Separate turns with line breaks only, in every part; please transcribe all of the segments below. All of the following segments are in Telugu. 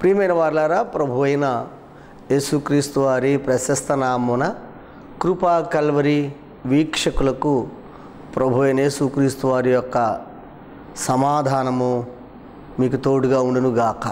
ప్రియమైన వారలారా, ప్రభు అయిన యేసుక్రీస్తు వారి ప్రశస్త నామమున కృపా కల్వరి వీక్షకులకు ప్రభు అయిన యేసుక్రీస్తు వారి యొక్క సమాధానము మీకు తోడుగా ఉండునుగాక.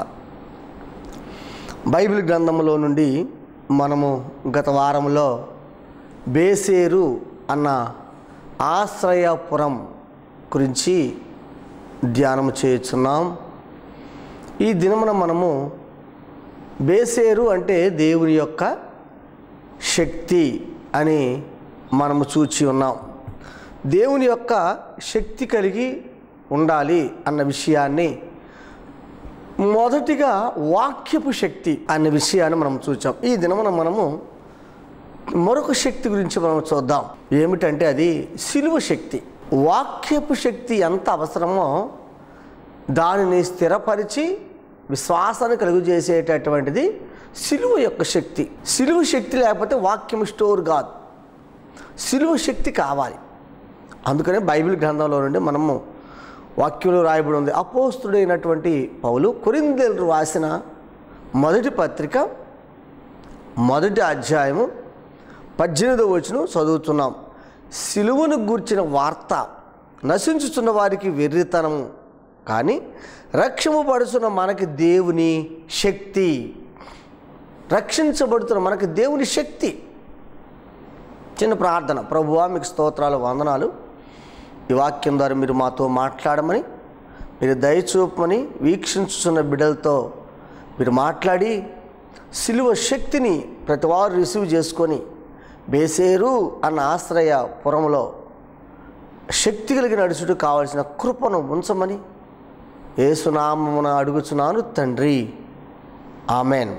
బైబిల్ గ్రంథంలో నుండి మనము గత వారంలో బేసేరు అన్న ఆశ్రయపురం గురించి ధ్యానం చేయుచున్నాం. ఈ దినమున మనము బేసేరు అంటే దేవుని యొక్క శక్తి అని మనము చూచి ఉన్నాం. దేవుని యొక్క శక్తి కలిగి ఉండాలి అన్న విషయాన్ని మొదటిగా వాక్యపు శక్తి అనే విషయాన్ని మనం చూచాం. ఈ దినమున మనము మరొక శక్తి గురించి మనం చూద్దాం. ఏమిటంటే అది సిలువ శక్తి. వాక్యపు శక్తి ఎంత అవసరమో దానిని స్థిరపరిచి విశ్వాసాన్ని కలుగజేసేటటువంటిది సిలువ యొక్క శక్తి. సిలువ శక్తి లేకపోతే వాక్యం స్టోర్ కాదు. సిలువ శక్తి కావాలి. అందుకనే బైబిల్ గ్రంథంలో నుండి మనము వాక్యంలో రాయబడి ఉంది. అపోస్తుడైనటువంటి పౌలు కొరింథీయులకు రాసిన మొదటి పత్రిక 1వ అధ్యాయము 18వ వచనం చదువుతున్నాం. సిలువను గూర్చిన వార్త నశించుచున్న వారికి వెర్రితనము, కానీ రక్షింపబడుతున్న మనకి దేవుని శక్తి. రక్షించబడుతున్న మనకి దేవుని శక్తి. చిన్న ప్రార్థన. ప్రభువా, మీకు స్తోత్రాలు, వందనాలు. ఈ వాక్యం ద్వారా మీరు మాతో మాట్లాడమని, మీరు దయచూపమని, వీక్షించుతున్న బిడ్డలతో మీరు మాట్లాడి సిలువ శక్తిని ప్రతి వారు రిసీవ్ చేసుకొని బేసేరు అన్న ఆశ్రయపురంలో శక్తి కలిగి నడుచుటకు కావలసిన కృపను ఉంచమని యేసునామమున అడుగుచున్నాను తండ్రి, ఆమెన్.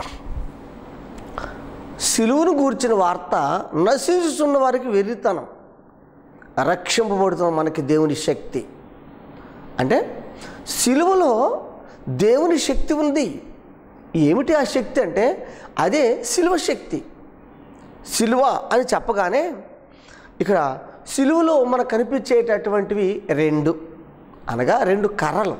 సిలువను గూర్చిన వార్త నశించుతున్న వారికి వెర్రితనం, రక్షింపబడుతున్న మనకి దేవుని శక్తి. అంటే సిలువలో దేవుని శక్తి ఉంది. ఏమిటి ఆ శక్తి అంటే అదే సిలువ శక్తి. సిలువ అని చెప్పగానే ఇక్కడ సిలువలో మనకు కనిపించేటటువంటివి రెండు కర్రలు.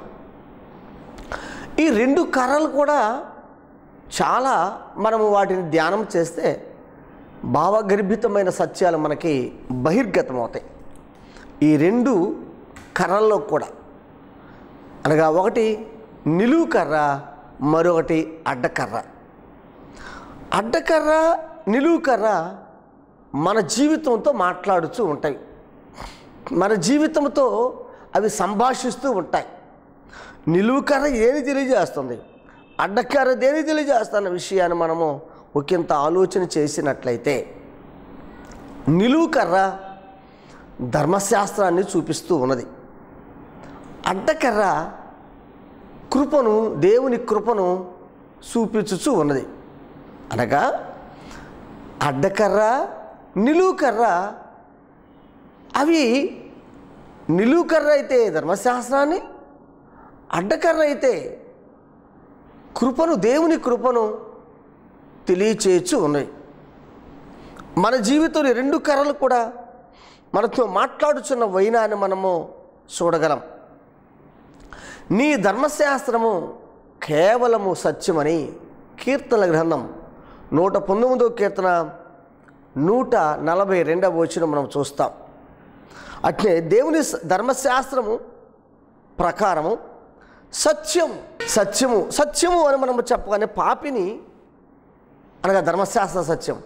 ఈ 2 కర్రలు కూడా చాలా మనము వాటిని ధ్యానం చేస్తే భావగర్భితమైన సత్యాలు మనకి బహిర్గతమవుతాయి. ఈ 2 కర్రల్లో కూడా అనగా ఒకటి నిలువు కర్ర, మరొకటి అడ్డకర్ర. అడ్డకర్ర, నిలువు కర్ర మన జీవితంతో మాట్లాడుతూ ఉంటాయి. మన జీవితంతో అవి సంభాషిస్తూ ఉంటాయి. నిలువు కర్ర ఏది తెలియజేస్తుంది, అడ్డకర్ర దేని తెలియజేస్తున్న విషయాన్ని మనము ఒకంత ఆలోచన చేసినట్లయితే, నిలువు కర్ర ధర్మశాస్త్రాన్ని చూపిస్తూ ఉన్నది. అడ్డకర్ర కృపను, దేవుని కృపను చూపించుచూ ఉన్నది. అనగా అడ్డకర్ర, నిలువు కర్ర, అవి నిలువు కర్ర అయితే ధర్మశాస్త్రాన్ని, అడ్డకర్ర అయితే కృపను, దేవుని కృపను తెలియచేయచ్చు ఉన్నాయి. మన జీవితంలో 2 కర్రలు కూడా మనతో మాట్లాడుచున్న వైనాన్ని మనము చూడగలం. నీ ధర్మశాస్త్రము కేవలము సత్యమని కీర్తనల గ్రంథం 119వ కీర్తన 142వ వచనం మనం చూస్తాం. అట్లే దేవుని ధర్మశాస్త్రము ప్రకారము సత్యము అని మనము చెప్పగానే పాపిని, అనగా ధర్మశాస్త్ర సత్యం,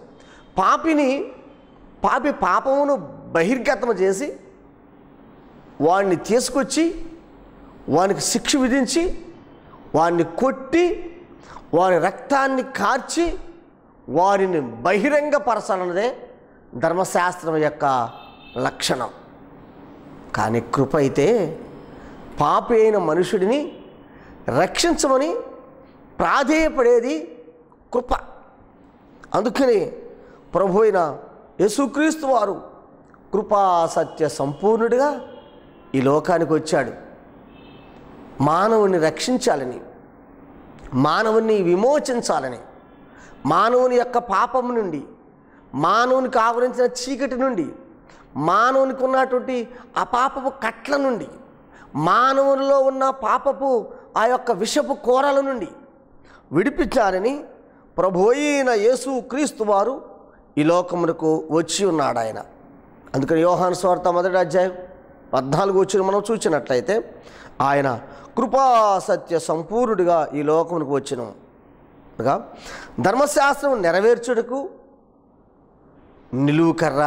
పాపి పాపమును బహిర్గతము చేసి వాడిని తీసుకొచ్చి వానికి శిక్ష విధించి వాడిని కొట్టి వారి రక్తాన్ని కార్చి వారిని బహిరంగపరచాలన్నదే ధర్మశాస్త్రం యొక్క లక్షణం. కానీ కృప అయితే పాపి అయిన మనుషుడిని రక్షించమని ప్రాధేయపడేది కృప. అందుకని ప్రభు అయిన యేసుక్రీస్తు వారు కృపా సత్య సంపూర్ణుడిగా ఈ లోకానికి వచ్చాడు. మానవుని రక్షించాలని, మానవుని విమోచించాలని, మానవుని యొక్క పాపము నుండి, మానవునికి ఆవరించిన చీకటి నుండి, మానవునికి ఉన్నటువంటి ఆ పాపపు కట్ల నుండి, మానవునిలో ఉన్న పాపపు ఆ యొక్క విషపు కోరల నుండి విడిపించాలని ప్రభు అయిన యేసు క్రీస్తు వారు ఈ లోకమునకు వచ్చి ఉన్నాడు ఆయన. అందుకని యోహాను సువార్త 1వ అధ్యాయం 14వ వచనం మనం చూసినట్లయితే ఆయన కృపా సత్య సంపూర్ణుడిగా ఈ లోకమునకు వచ్చిన ధర్మశాస్త్రం నెరవేర్చుటకు నిలువుకర్ర,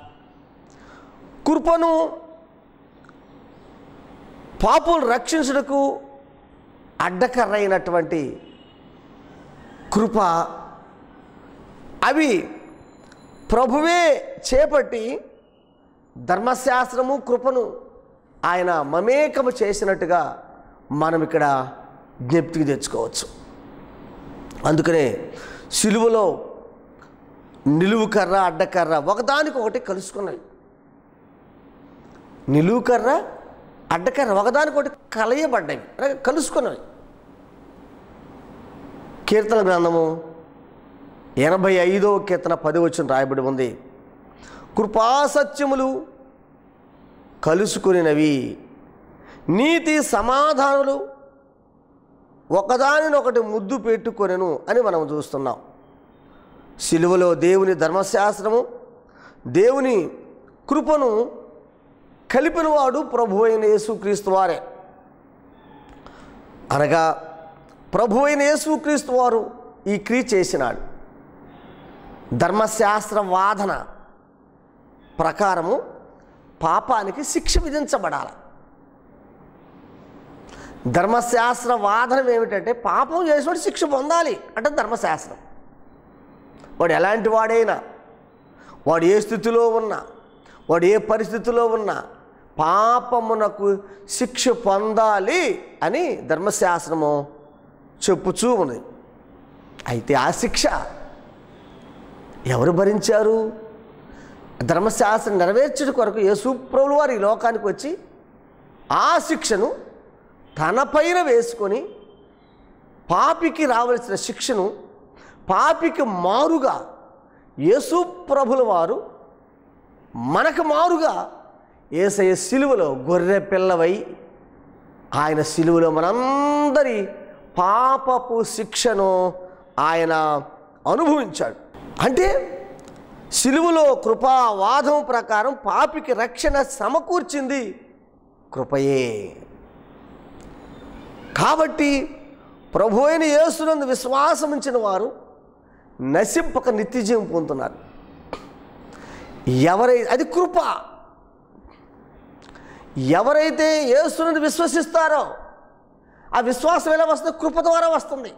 కృపను పాపులు రక్షించుటకు అడ్డకర్ర అయినటువంటి కృప, అవి ప్రభువే చేపట్టి ధర్మశాస్త్రము కృపను ఆయన మమేకము చేసినట్టుగా మనం ఇక్కడ జ్ఞప్తికి తెచ్చుకోవచ్చు. అందుకనే సిలువలో నిలువుకర్ర అడ్డకర్ర ఒకదానికొకటి కలుసుకున్నాయి. నిలువుకర్ర అడ్డకర్ర ఒకదానికొకటి కలయబడ్డాయి, అలాగే కలుసుకున్నవి. కీర్తన గ్రంథము 85వ కీర్తన 10వ వచనం రాయబడి ఉంది, కృపాసత్యములు కలుసుకునినవి, నీతి సమాధానాలు ఒకదానినొకటి ముద్దు పెట్టుకొనెను అని మనం చూస్తున్నాం. సిలువలో దేవుని ధర్మశాస్త్రము దేవుని కృపను కలిపినవాడు ప్రభు అయిన యేసుక్రీస్తు వారే. అనగా ప్రభు అయిన యేసుక్రీస్తు వారు ఈ క్రియ చేసినాడు. ధర్మశాస్త్ర వాదన ప్రకారము పాపానికి శిక్ష విధించబడాలి. ధర్మశాస్త్ర వాదనం ఏమిటంటే పాపం చేసినప్పుడు శిక్ష పొందాలి అంటే ధర్మశాస్త్రం. వాడు ఎలాంటి వాడైనా, వాడు ఏ స్థితిలో ఉన్నా, వాడు ఏ పరిస్థితిలో ఉన్నా పాపమునకు శిక్ష పొందాలి అని ధర్మశాస్త్రము చెప్పుచూ ఉంది. అయితే ఆ శిక్ష ఎవరు భరించారు? ధర్మశాస్త్రం నెరవేర్చడం కొరకు యేసు ప్రభువు వారు ఈ లోకానికి వచ్చి ఆ శిక్షను తన పైన వేసుకొని పాపికి రావలసిన శిక్షను పాపికి మారుగా యేసు ప్రభుల వారు మనకు మారుగా యేసయ్య సిలువలో గొర్రె పిల్లవై ఆయన సిలువలో మనందరి పాపపు శిక్షను ఆయన అనుభవించాడు. అంటే సిలువలో కృపావాదం ప్రకారం పాపికి రక్షణ సమకూర్చింది కృపయే. కాబట్టి ప్రభు అయిన యేసునందు విశ్వాసం ఉంచిన వారు నశింపక నిత్యజీవం పొందుతున్నారు. అది కృప. ఎవరైతే యేసునందు విశ్వసిస్తారో ఆ విశ్వాసం ఎలా వస్తుంది? కృప ద్వారా వస్తుంది.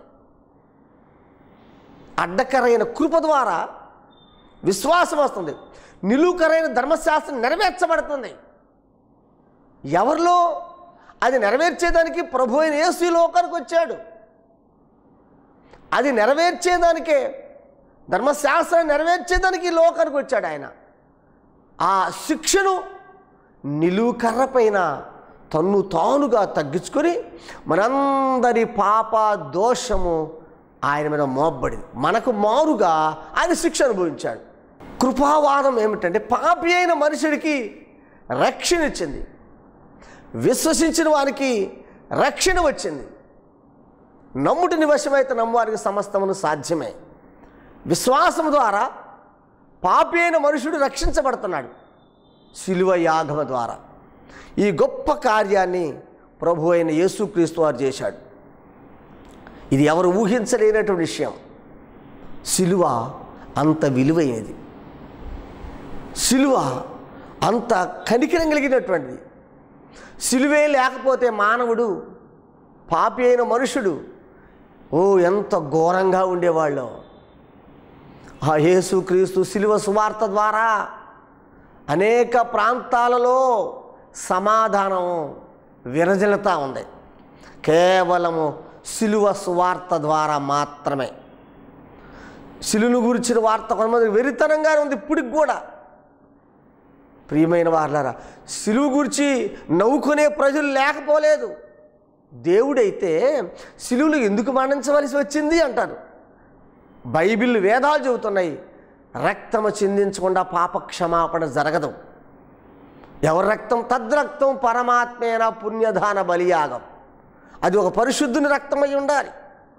అడ్డకరైన కృప ద్వారా విశ్వాసం వస్తుంది. నిలువుకరైన ధర్మశాస్త్రం నెరవేర్చబడుతుంది. ఎవరిలో? అది నెరవేర్చేదానికి ప్రభు అయిన యేసు ఈ లోకానికి వచ్చాడు. అది నెరవేర్చేదానికే, ధర్మశాస్త్రాన్ని నెరవేర్చేదానికి ఈ లోకానికి వచ్చాడు ఆయన. ఆ శిక్షను నిలువుకర్ర పైన తన్ను తానుగా తగ్గించుకొని మనందరి పాప దోషము ఆయన మీద మోపబడింది. మనకు మారుగా ఆయన శిక్ష అనుభవించాడు. కృపావాదం ఏమిటంటే పాపి అయిన మనుషుడికి రక్షణ ఇచ్చింది, విశ్వసించిన వారికి రక్షణ వచ్చింది. నమ్ముటిని వశమైతే నమ్మువారికి సమస్తమును సాధ్యమే. విశ్వాసం ద్వారా పాపి అయిన మనుషుడు రక్షించబడుతున్నాడు శిలువ యాగమ ద్వారా. ఈ గొప్ప కార్యాన్ని ప్రభు అయిన యేసుక్రీస్తు వారు చేశాడు. ఇది ఎవరు ఊహించలేనటువంటి విషయం. శిలువ అంత విలువైనది, శిలువ అంత కనికరం కలిగినటువంటిది. శిలువే లేకపోతే మానవుడు, పాపి అయిన మనుషుడు ఎంత ఘోరంగా ఉండేవాళ్ళు. ఆ యేసుక్రీస్తు శిలువ సువార్త ద్వారా అనేక ప్రాంతాలలో సమాధానం విరజిల్లుతూ ఉంది. కేవలము శిలువ సువార్త ద్వారా మాత్రమే. శిలువను గురించిన వార్త కొంతమంది వెరితనంగానే ఉంది ఇప్పటికి కూడా. ప్రియమైన వారలారా, శిలువ గురించి నవ్వుకునే ప్రజలు లేకపోలేదు. దేవుడైతే శిలువను ఎందుకు మరణించవలసి వచ్చింది అంటారు. బైబిల్ వేదాలు చెబుతున్నాయి, రక్తము చిందించకుండా పాప క్షమాపణ జరగదు. ఎవరి రక్తం? తద్రక్తం పరమాత్మేన పుణ్యదాన బలియాగం. అది ఒక పరిశుద్ధుని రక్తమై ఉండాలి.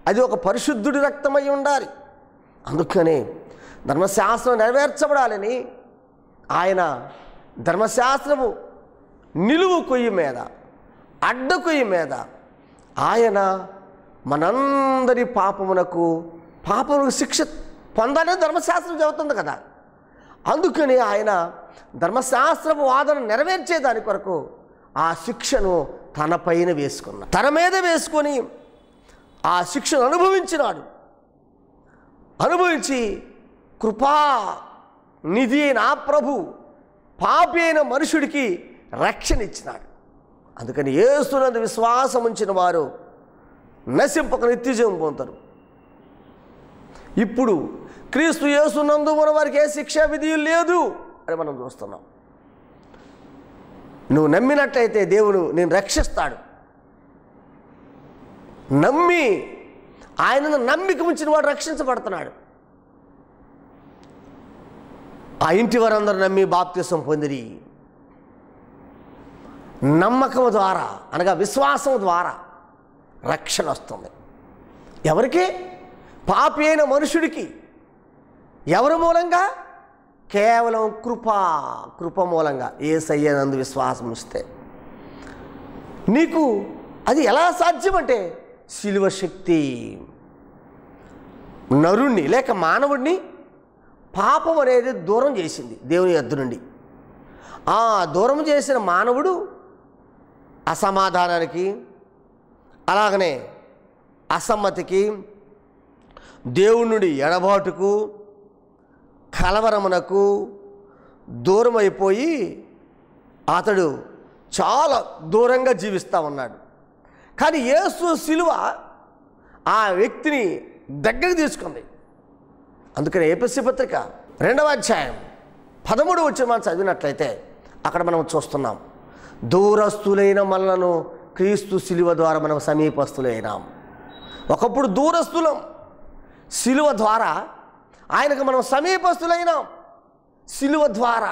అది ఒక పరిశుద్ధుడి రక్తమై ఉండాలి. అందుకనే ధర్మశాస్త్రం నెరవేర్చబడాలని ఆయన ధర్మశాస్త్రము నిలువు కొయ్యి మీద, అడ్డ కొయ్యి మీద ఆయన మనందరి పాపమునకు శిక్ష పొందాలని ధర్మశాస్త్రం చెబుతుంది కదా. అందుకని ఆయన ధర్మశాస్త్రపు వాదన నెరవేర్చేదాని కొరకు ఆ శిక్షను తన పైన వేసుకున్నాడు, తన మీద వేసుకొని ఆ శిక్షను అనుభవించినాడు. అనుభవించి కృపా నిధి అయిన ఆ ప్రభు పాపి అయిన మనుషుడికి రక్షణ ఇచ్చినాడు. అందుకని యేసునందు విశ్వాసం ఉంచిన వారు నశింపక నిత్యజీవం పొందుతారు. ఇప్పుడు క్రీస్తు యేసునందు మన వారికి ఏ శిక్షా విధి లేదు అని మనం చూస్తున్నాం. నువ్వు నమ్మినట్లయితే దేవుడు నేను రక్షిస్తాడు. నమ్మి ఆయనను నమ్మిక ఉంచిన వాడు రక్షించబడుతున్నాడు. ఆ ఇంటి వారందరూ నమ్మి బాప్తిసం పొందిరి. నమ్మకం ద్వారా అనగా విశ్వాసం ద్వారా రక్షణ వస్తుంది. ఎవరికి? పాపి అయిన మనుషుడికి. ఎవరి మూలంగా? కేవలం కృప మూలంగా యేసయ్యనందు విశ్వాసం ఉంచితే. నీకు అది ఎలా సాధ్యమంటే శిలువ శక్తి నరుణ్ణి లేక మానవుడిని పాపం అనేది దూరం చేసింది దేవుని యొద్ద నుండి. ఆ దూరం చేసిన మానవుడు అసమాధానానికి, అలాగనే అసమ్మతికి, దేవుని నుండి ఎడబాటుకు, కలవరమునకు దూరం అయిపోయి అతడు చాలా దూరంగా జీవిస్తూ ఉన్నాడు. కానీ యేసు శిలువ ఆ వ్యక్తిని దగ్గరికి తీసుకుంది. అందుకని ఎఫెసీ పత్రిక 2వ అధ్యాయం 13వ వచనం మనం చదివినట్లయితే అక్కడ మనం చూస్తున్నాం, దూరస్తులైన మనలను క్రీస్తు శిలువ ద్వారా మనం సమీపస్తులైనాం. ఒకప్పుడు దూరస్తులం, శిలువ ద్వారా ఆయనకు మనం సమీపస్తులైనాం. శిలువ ద్వారా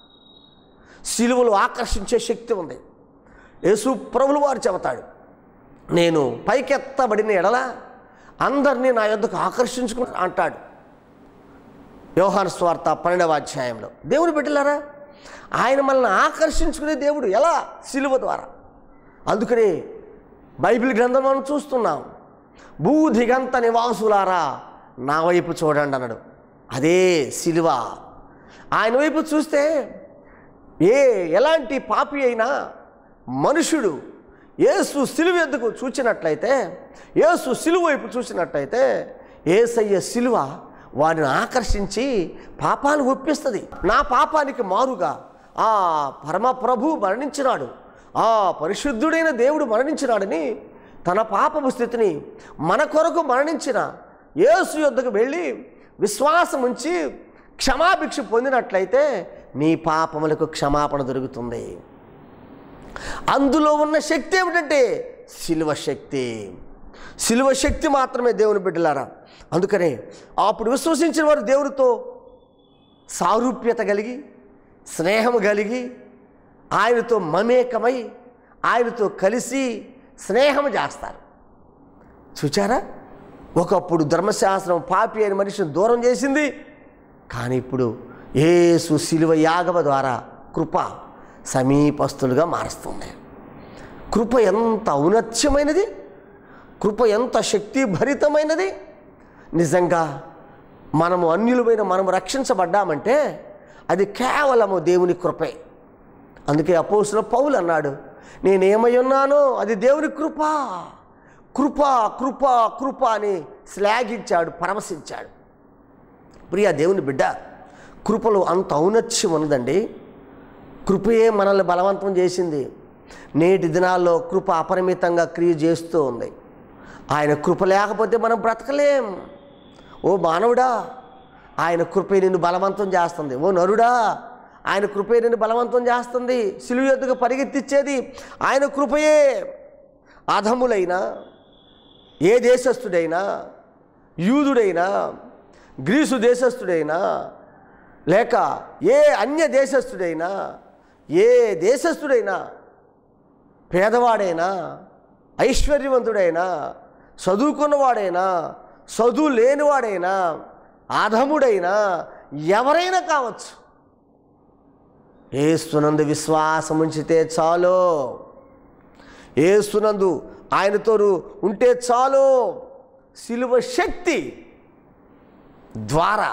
శిలువలు ఆకర్షించే శక్తి ఉంది. యేసు ప్రభువు వారు చెబుతాడు, నేను పైకెత్తబడిన ఎడల అందరినీ నా యొద్దకు ఆకర్షించుకుని అంటాడు. యోహాను సువార్త 12వ అధ్యాయంలో. దేవుని బిడ్డలారా, ఆయన మనల్ని ఆకర్షించుకునే దేవుడు. ఎలా? శిలువ ద్వారా. అందుకనే బైబిల్ గ్రంథం మనం చూస్తున్నాం, భూదిగంత నివాసులారా నా వైపు చూడండి అన్నాడు. అదే శిలువ. ఆయన వైపు చూస్తే ఎలాంటి పాపి అయినా మనుషుడు యేసు శిలువ ఎద్దుకు చూచినట్లయితే, యేసు శిలువ వైపు చూసినట్లయితే యేసయ్య శిలువ వారిని ఆకర్షించి పాపాలు ఒప్పిస్తుంది. నా పాపానికి మారుగా ఆ పరమ ప్రభు మరణించినాడు, ఆ పరిశుద్ధుడైన దేవుడు మరణించినాడని తన పాపపు స్థితిని మన కొరకు మరణించిన యేసు యొద్దకు వెళ్ళి విశ్వాసం ఉంచి క్షమాభిక్ష పొందినట్లయితే నీ పాపములకు క్షమాపణ దొరుకుతుంది. అందులో ఉన్న శక్తి ఏమిటంటే శిలువ శక్తి. శిలువ శక్తి మాత్రమే దేవుని బిడ్డలారా. అందుకనే అప్పుడు విశ్వసించిన వారు దేవుడితో సారూప్యత కలిగి, స్నేహం కలిగి, ఆయనతో మమేకమై ఆయనతో కలిసి స్నేహం చేస్తారు. చూచారా? ఒకప్పుడు ధర్మశాస్త్రం పాపి అయిన మనిషిని దూరం చేసింది, కానీ ఇప్పుడు యేసు శిలువ యాగమ ద్వారా కృప సమీపస్తులుగా మారుస్తుంది. కృప ఎంత ఔన్నత్యమైనది, కృప ఎంత శక్తిభరితమైనది. నిజంగా మనము అన్యులమైన మనము రక్షించబడ్డామంటే అది కేవలము దేవుని కృపే. అందుకే అపోస్తలుడు పౌలు అన్నాడు, నేనేమై ఉన్నానో అది దేవుని కృప, కృప కృప కృప అని శ్లాఘించాడు, పరవశించాడు. ప్రియా దేవుని బిడ్డ, కృపలో అంత ఔన్నత్యం ఉన్నదండి. కృపయే మనల్ని బలవంతం చేసింది. నేటి దినాల్లో కృప అపరిమితంగా క్రియ చేస్తూ ఉంది. ఆయన కృప లేకపోతే మనం బ్రతకలేం. ఓ మానవుడా, ఆయన కృపే నిన్ను బలవంతం చేస్తుంది. ఓ నరుడా, ఆయన కృపే నిన్ను బలవంతం చేస్తుంది. సిలువ యొద్దకు పరిగెత్తిచ్చేది ఆయన కృపయే. అధములైనా, ఏ దేశస్థుడైనా, యూదుడైనా, గ్రీసు దేశస్థుడైనా, లేక ఏ అన్య దేశస్థుడైనా, ఏ దేశస్థుడైనా, పేదవాడైనా, ఐశ్వర్యవంతుడైనా, చదువుకున్నవాడైనా చదువు లేనివాడైనా అధముడైనా ఎవరైనా కావచ్చు, యేసునందు విశ్వాసం ఉంచితే చాలు, యేసునందు ఆయనతో ఉంటే చాలు. సిలువ శక్తి ద్వారా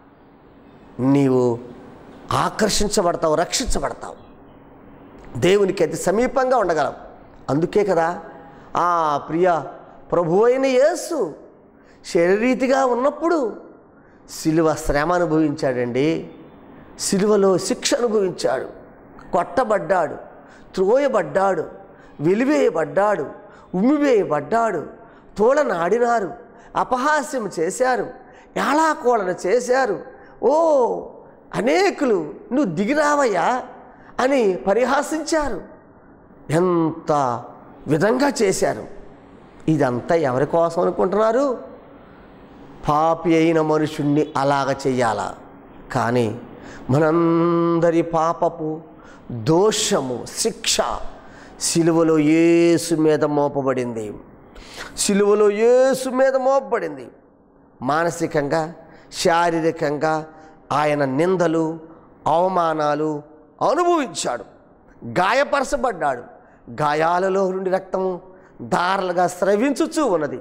నీవు ఆకర్షించబడతావు, రక్షించబడతావు, దేవునికి అతి సమీపంగా ఉండగలవు. అందుకే కదా ఆ ప్రియ ప్రభు అయిన యేసు శరీరీతిగా ఉన్నప్పుడు సిలువ శ్రమ అనుభవించాడండి. సిలువలో శిక్ష అనుభవించాడు, కొట్టబడ్డాడు, త్రోయబడ్డాడు, వెలివేయబడ్డాడు, ఉమ్మివేయబడ్డాడు, తోళనాడినారు, అపహాస్యం చేశారు, ఏళాకోళన చేశారు. ఓ అనేకులు నువ్వు దిగిరావయ్యా అని పరిహాసించారు, ఎంత విధంగా చేశారు. ఇదంతా ఎవరి కోసం అనుకుంటున్నారు? పాపి అయిన మనుషుణ్ణి అలాగ చెయ్యాలా? కానీ మనందరి పాపపు దోషము శిక్ష సిలువలో యేసు మీద మోపబడింది, సిలువలో యేసు మీద మోపబడింది. మానసికంగా శారీరకంగా ఆయన నిందలు అవమానాలు అనుభవించాడు, గాయపరచబడ్డాడు, గాయాలలో నుండి రక్తం దారలుగా స్రవించుచూ ఉన్నది,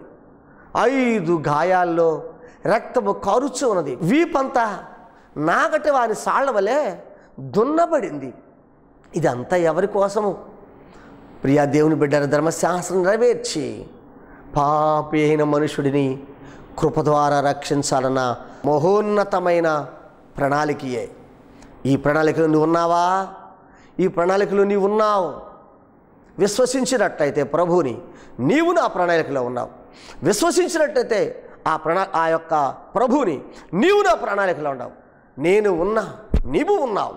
5 గాయాల్లో రక్తము కారుచూ ఉన్నది, వీపంతా నాగటి వాని సాళ్ల వలె దున్నబడింది. ఇదంతా ఎవరి కోసము? ప్రియా దేవుని బిడ్డల ధర్మశాస్త్రం నెరవేర్చి పాపి అయిన మనుషుడిని కృప ద్వారా రక్షించాలన్న మహోన్నతమైన ప్రణాళికయే. ఈ ప్రణాళికలో నువ్వు ఉన్నావా? ఈ ప్రణాళికలో నీవు ఉన్నావు. విశ్వసించినట్టయితే ప్రభువుని, నీవు నా ప్రణాళికలో ఉన్నావు. విశ్వసించినట్టయితే ఆ యొక్క ప్రభువుని, నీవు నా ప్రణాళికలో ఉన్నావు. నేను ఉన్నా, నీవు ఉన్నావు.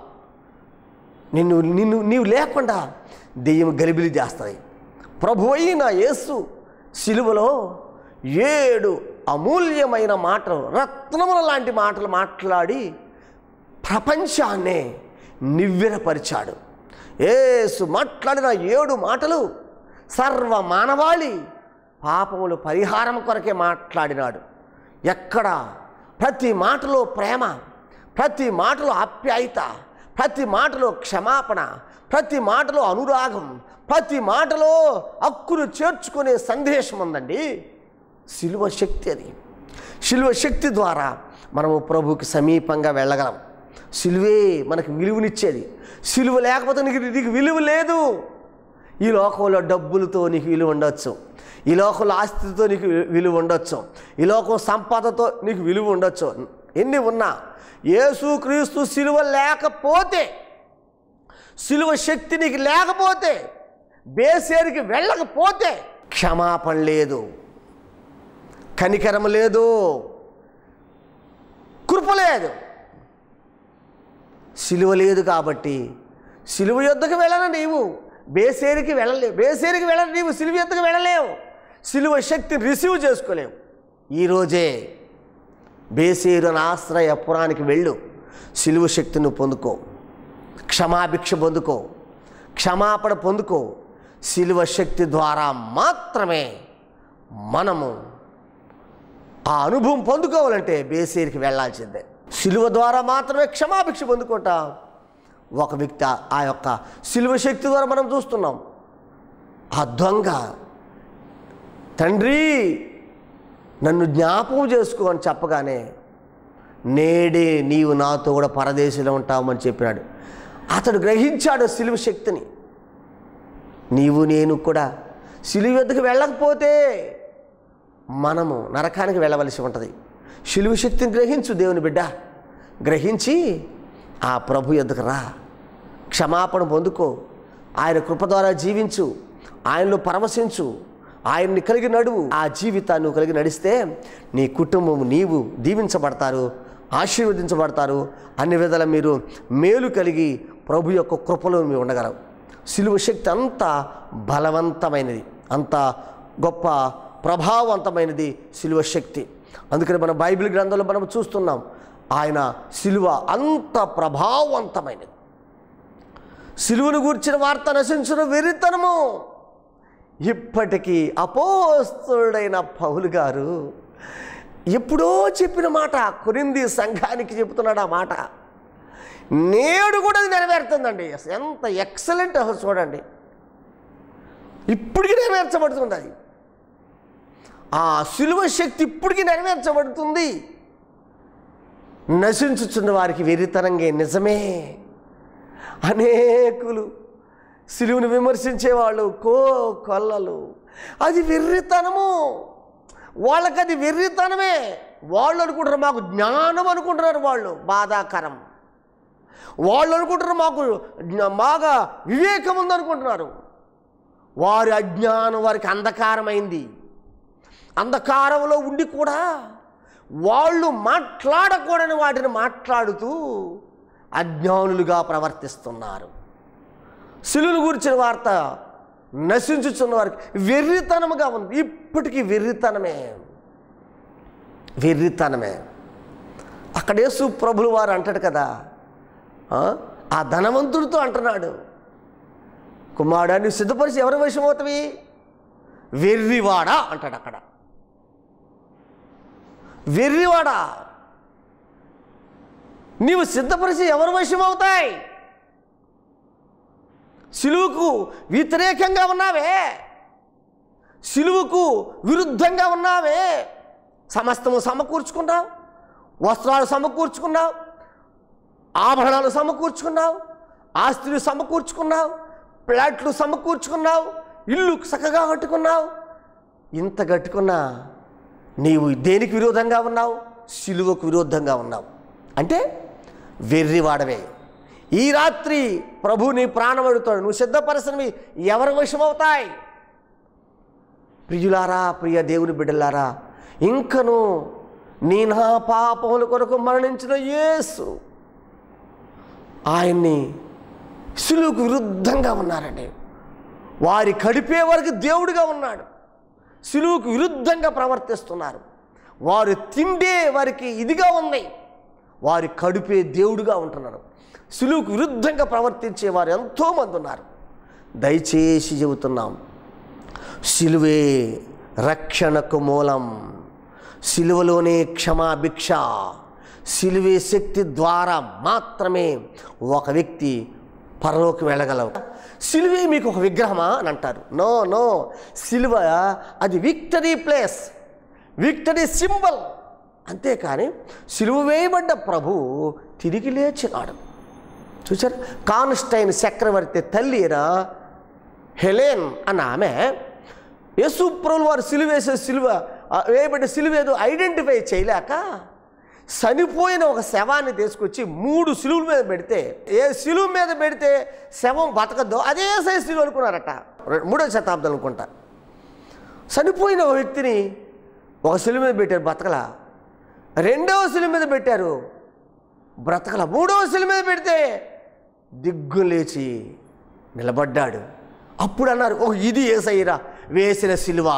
నీవు లేకుండా దెయ్యం గలిబిలి చేస్తాయి. ప్రభు అయిన యేసు సిలువలో 7 అమూల్యమైన మాటలు, రత్నముల లాంటి మాటలు మాట్లాడి ప్రపంచాన్నే నివ్వెరపరిచాడు. యేసు మాట్లాడిన 7 మాటలు సర్వ మానవాళి పాపములు పరిహారం కొరకే మాట్లాడినాడు. ఎక్కడ ప్రతి మాటలో ప్రేమ, ప్రతి మాటలో ఆప్యాయత, ప్రతి మాటలో క్షమాపణ, ప్రతి మాటలో అనురాగం, ప్రతి మాటలో హక్కును చేర్చుకునే సందేశం ఉందండి. సిలువ శక్తి అది. సిలువ శక్తి ద్వారా మనము ప్రభువుకి సమీపంగా వెళ్ళగలం. సిలువే మనకు విలువనిచ్చేది. సిలువ లేకపోతే నీకు విలువ లేదు. ఈ లోకంలో డబ్బులతో నీకు విలువ ఉండొచ్చు, ఈ లోకంలో ఆస్తితో నీకు విలువ ఉండొచ్చు, ఈ లోకం సంపదతో నీకు విలువ ఉండొచ్చు, ఎన్ని ఉన్నా యేసుక్రీస్తు సిలువ లేకపోతే, సిలువ శక్తి నీకు లేకపోతే, బేసేరికి వెళ్ళకపోతే క్షమాపణ లేదు, కనికరం లేదు, కృప లేదు. సిలువ లేదు కాబట్టి సిలువ యొద్దకు వెళ్ళను నీవు, బేసేరికి వెళ్ళలేవు. బేసేరికి వెళ్ళను నీవు, సిలువ యొద్దకు వెళ్ళలేవు. సిలువ శక్తిని రిసీవ్ చేసుకోలేవు. ఈరోజే బేసేరు అని ఆశ్రయపురానికి వెళ్ళు, సిలువ శక్తిని పొందుకో, క్షమాభిక్ష పొందుకో, క్షమాపణ పొందుకో. సిలువ శక్తి ద్వారా మాత్రమే మనము ఆ అనుభవం పొందుకోవాలంటే బేసేరికి వెళ్ళాల్సిందే. సిలువ ద్వారా మాత్రమే క్షమాభిక్ష పొందుకుంటా. ఒక వ్యక్తి ఆ యొక్క సిలువ శక్తి ద్వారా మనం చూస్తున్నాం. ఆ దొంగ, తండ్రి నన్ను జ్ఞాపకం చేసుకో అని చెప్పగానే, నేడే నీవు నాతో కూడా పరదేశంలో ఉంటామని చెప్పినాడు. అతడు గ్రహించాడు సిలువ శక్తిని. నీవు నేను కూడా సిలువ వద్దకు వెళ్ళకపోతే మనము నరకానికి వెళ్ళవలసి ఉంటుంది. సిలువ శక్తిని గ్రహించు దేవుని బిడ్డ, గ్రహించి ఆ ప్రభు యొద్దకు రా, క్షమాపణ పొందుకో, ఆయన కృప ద్వారా జీవించు, ఆయనలో పరవశించు, ఆయన్ని కలిగి నడువు. ఆ జీవితాన్ని నువ్వు కలిగి నడిస్తే నీ కుటుంబం, నీవు దీవించబడతారు, ఆశీర్వదించబడతారు. అన్ని విధాల మీరు మేలు కలిగి ప్రభు యొక్క కృపలో మీరు ఉండగలరు. సిలువ శక్తి అంత బలవంతమైనది, అంత గొప్ప ప్రభావవంతమైనది సిలువ శక్తి. అందుకని మన బైబిల్ గ్రంథంలో మనం చూస్తున్నాం, ఆయన సిలువ అంత ప్రభావవంతమైనది. సిలువను గూర్చిన వార్త నశించిన వెరితనము. ఇప్పటికీ అపోస్తలుడైన పౌలు గారు ఎప్పుడో చెప్పిన మాట కొరింథీ సంఘానికి చెబుతున్నాడు. ఆ మాట నేడు కూడా అది నెరవేరుతుందండి. ఎంత ఎక్సలెంట్ చూడండి, ఇప్పటికీ నెరవేర్చబడుతుంది. అది ఆ శిలువ శక్తి ఇప్పటికీ నెరవేర్చబడుతుంది. నశించుచున్న వారికి వెర్రితనంగా నిజమే. అనేకులు శిలువను విమర్శించేవాళ్ళు కొల్లలు, అది వెర్రితనము. వాళ్ళకి అది వెర్రితనమే. వాళ్ళు అనుకుంటారు మాకు జ్ఞానం అనుకుంటున్నారు, వాళ్ళు బాధాకరం. వాళ్ళు అనుకుంటారు మాకు బాగా వివేకం ఉందనుకుంటున్నారు. వారి అజ్ఞానం వారికి అంధకారమైంది. అంధకారంలో ఉండి కూడా వాళ్ళు మాట్లాడకూడని వాటిని మాట్లాడుతూ అజ్ఞానులుగా ప్రవర్తిస్తున్నారు. శిలువను గురించిన వార్త నశించుచున్న వారికి వెర్రితనముగా ఉంది. ఇప్పటికీ వెర్రితనమే. అక్కడ యేసు ప్రభులు వారు అంటాడు కదా, ఆ ధనవంతుడితో అంటున్నాడు, కుమారుడా నువ్వు సిద్ధపరిచి ఎవరి వశమవుతావి? వెర్రివాడా అంటాడు. అక్కడ వెర్రివాడా, నీవు సిద్ధపరిచి ఎవరి వశమవుతాయి? సిలువకు వ్యతిరేకంగా ఉన్నావే, సిలువకు విరుద్ధంగా ఉన్నావే. సమస్తము సమకూర్చుకున్నావు, వస్త్రాలు సమకూర్చుకున్నావు, ఆభరణాలు సమకూర్చుకున్నావు, ఆస్తులు సమకూర్చుకున్నావు, ప్లాట్లు సమకూర్చుకున్నావు, ఇల్లు చక్కగా కట్టుకున్నావు. ఇంత కట్టుకున్నా నీవు దేనికి విరోధంగా ఉన్నావు? సిలువకు విరోధంగా ఉన్నావు. అంటే వెర్రివాడవే. ఈ రాత్రి ప్రభు నీ ప్రాణం అడుగుతాడు, నువ్వు సిద్ధపరచనివి ఎవరి వశమవుతాయి? ప్రియులారా, ప్రియ దేవుని బిడ్డలారా, ఇంకను నీ నా పాపముల కొరకు మరణించిన యేసు, ఆయన్ని సిలువకు విరుద్ధంగా ఉన్నారండి. వారి కడిపే వారికి దేవుడిగా ఉన్నాడు. సిలువకు విరుద్ధంగా ప్రవర్తిస్తున్నారు. వారు తిండే వారికి ఇదిగా ఉంది, వారి కడుపే దేవుడిగా ఉంటున్నారు. సిలువకు విరుద్ధంగా ప్రవర్తించే వారు ఎంతోమంది ఉన్నారు. దయచేసి చెబుతున్నాం, సిలువే రక్షణకు మూలం. సిలువలోనే క్షమాభిక్ష. సిలువే శక్తి ద్వారా మాత్రమే ఒక వ్యక్తి పరలోకి వెళ్ళగలవు. సిలువే మీకు ఒక విగ్రహమా అని అంటారు. నో, సిలువ అది విక్టరీ ప్లేస్, విక్టరీ సింబల్. అంతేకాని సిలువ వేయబడ్డ ప్రభు తిరిగి లేచినాడు. చూసారు, కాన్స్టైన్ చక్రవర్తి తల్లి హెలెన్ అన్న ఆమె యేసు ప్రభువు వారు సిలువ వేయబడ్డ సిలువ ఏదో ఐడెంటిఫై చేయలేక చనిపోయిన ఒక శవాన్ని తీసుకొచ్చి 3 సిలువుల మీద పెడితే, ఏ సిలువ మీద పెడితే శవం బతకద్దో అదే సైజు సిలువ అనుకున్నారట. 3వ శతాబ్దం అనుకుంటా. చనిపోయిన ఒక వ్యక్తిని ఒక సిలువ మీద పెట్టారు, బతకల. 2వ సిలువ మీద పెట్టారు, బ్రతకల. 3వ సిలువ మీద పెడితే దిగ్గు లేచి నిలబడ్డాడు. అప్పుడు అన్నారు, ఓ ఇది యేసయ్య వేసిన సిలువ,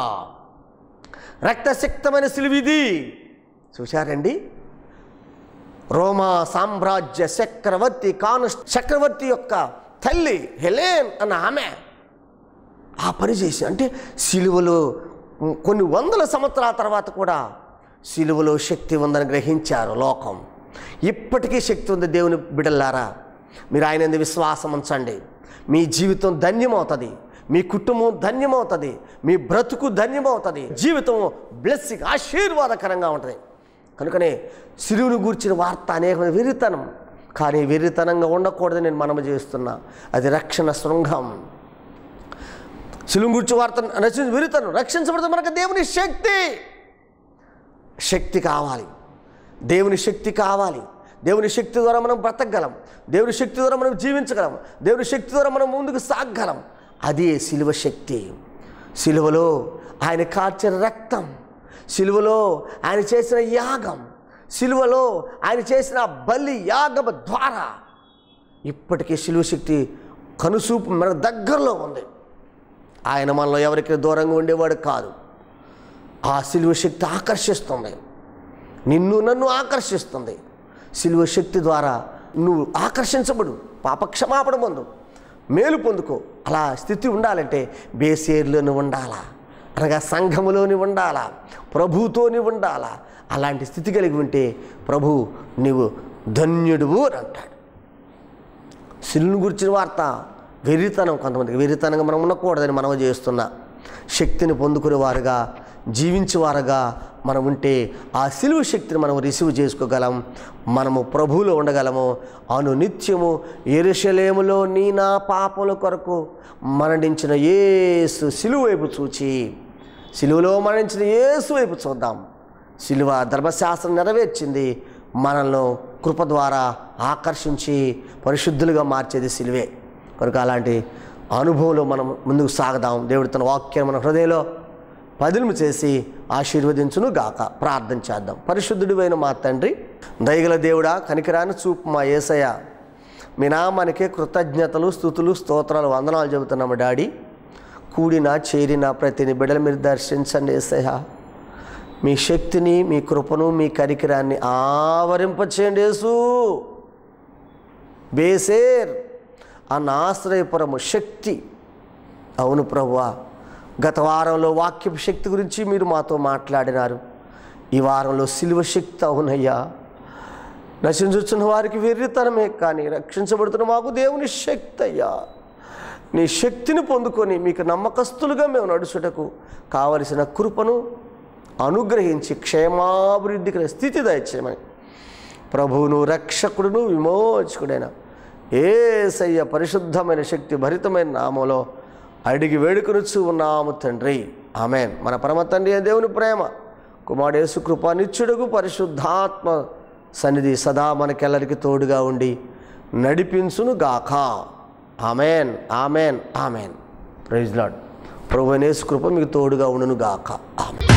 రక్తసిక్తమైన సిలువ ఇది. చూశారండి, రోమా సామ్రాజ్య చక్రవర్తి యొక్క తల్లి హెలెన్ అన్న ఆమె ఆ పని చేసి, అంటే సిలువలో కొన్ని వందల సంవత్సరాల తర్వాత కూడా సిలువలో శక్తి ఉందని గ్రహించారు లోకం. ఇప్పటికీ శక్తి ఉంది. దేవుని బిడ్డలారా, మీరు ఆయన యందు విశ్వాసం ఉంచండి. మీ జీవితం ధన్యమవుతుంది, మీ కుటుంబం ధన్యమవుతుంది, మీ బ్రతుకు ధన్యమవుతుంది, జీవితం బ్లెస్సింగ్ ఆశీర్వాదకరంగా ఉంటుంది. కనుకనే సిలువను గూర్చిన వార్త అనేకమైన వెర్రితనం, కానీ వెర్రితనంగా ఉండకూడదని నేను మనము చేస్తున్నా. అది రక్షణ శృంగం. సిలువను గూర్చిన వార్త వెర్రితనం. రక్షించబడితే మనకు దేవుని శక్తి కావాలి, దేవుని శక్తి కావాలి. దేవుని శక్తి ద్వారా మనం బ్రతకగలం, దేవుని శక్తి ద్వారా మనం జీవించగలం, దేవుని శక్తి ద్వారా మనం ముందుకు సాగగలం. అదే సిలువ శక్తి. సిలువలో ఆయన కార్చిన రక్తం, సిలువలో ఆయన చేసిన యాగం, సిలువలో ఆయన చేసిన బలి యాగం ద్వారా ఇప్పటికీ సిలువ శక్తి కనుసూపు మన దగ్గరలో ఉంది. ఆయన మనలో ఎవరికి దూరంగా ఉండేవాడు కాదు. ఆ సిలువ శక్తి ఆకర్షిస్తుంది, నిన్ను నన్ను ఆకర్షిస్తుంది. సిలువ శక్తి ద్వారా నువ్వు ఆకర్షించబడు, పాపక్షమాపణ పొందు, మేలు పొందుకో. అలా స్థితి ఉండాలంటే బేసేరులోని ఉండాలా, అనగా సంఘములోని ఉండాలా, ప్రభుతోని ఉండాలా. అలాంటి స్థితి కలిగి ఉంటే ప్రభు నీవు ధన్యుడువు అని అంటాడు. సిలువను గురించిన వార్త వెర్రితనం, కొంతమందికి వెర్రితనంగా మనం ఉండకూడదని మనం చేస్తున్నా. శక్తిని పొందుకునేవారుగా, జీవించేవారుగా మనం ఉంటే ఆ సిలువ శక్తిని మనం రిసీవ్ చేసుకోగలం, మనము ప్రభువులో ఉండగలము. అనునిత్యము యెరూషలేములో నీ నా పాపముల కొరకు మరణించిన యేసు సిలువ వైపు చూచి, సిలువలో మరణించిన యేసు వైపు చూద్దాం. సిలువ ధర్మశాస్త్రం నెరవేర్చింది, మనల్ని కృప ద్వారా ఆకర్షించి పరిశుద్ధులుగా మార్చేది సిలువే. కనుక అలాంటి అనుభవంలో మనం ముందుకు సాగదాం. దేవుడి తన వాక్యం మన హృదయంలో పదిలము చేసి ఆశీర్వదించును గాక. ప్రార్థన చేద్దాం. పరిశుద్ధుడివైన మా తండ్రి, దయగల దేవుడా, కనికరాన్ని చూపు మా యేసయ్య, మీ నామానికే కృతజ్ఞతలు, స్తుతులు, స్తోత్రాలు, వందనాలు చెబుతున్నాము డాడీ. కూడిన చేరిన ప్రతిని బిడ్డలు మీరు దర్శించండి యేసయ్య. మీ శక్తిని, మీ కృపను, మీ కనికరాన్ని ఆవరింపచేయండి యేసు. బేసేర్ అన్న ఆశ్రయపురము శక్తి. అవును ప్రభువా, గత వారంలో వాక్యపు శక్తి గురించి మీరు మాతో మాట్లాడినారు. ఈ వారంలో సిలువ శక్తి. అవునయ్యా, నశించుచున్న వారికి వెర్రితనమే, కానీ రక్షించబడుతున్న మాకు దేవుని శక్తి అయ్యా. నీ శక్తిని పొందుకొని మీకు నమ్మకస్తులుగా మేము నడుచుటకు కావలసిన కృపను అనుగ్రహించి క్షేమాభివృద్ధికి స్థితి దయచేయమని ప్రభువును, రక్షకుడును, విమోచకుడైన యేసయ్య పరిశుద్ధమైన శక్తి భరితమైన నామంలో అడిగి వేడుకొనుచు ఉన్నాము తండ్రి. ఆమేన్. మన పరమ తండ్రి దేవుని ప్రేమ, కుమారుడు యేసు కృప, నిత్యుడగు పరిశుద్ధాత్మ సన్నిధి సదా మనకెల్లరికి తోడుగా ఉండి నడిపించును గాక. Amen, amen, amen. Praise lord. ప్రభువైన యేసు కృప మీకు తోడుగా ఉండును గాక. ఆమేన్.